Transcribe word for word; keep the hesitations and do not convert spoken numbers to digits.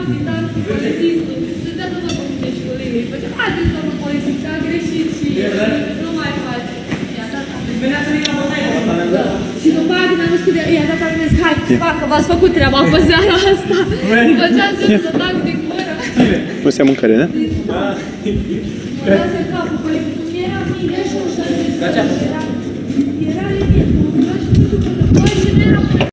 vizitanții, polițistul, stăteam tot cu școlii. Făceam, haideți, domnul polițist, a greșit și nu mai face. I-a dat amendă. Și după aia când am văzut că i-a dat amendă, zic, hai, facă, v-ați făcut treaba pe seara asta. Făceam să tac din gură. Nu se ia mâncare, da? Da. Mă lasă capul, polițistul, mi-era mâine și ușa. Era linie, mă lasă, băi, și nu era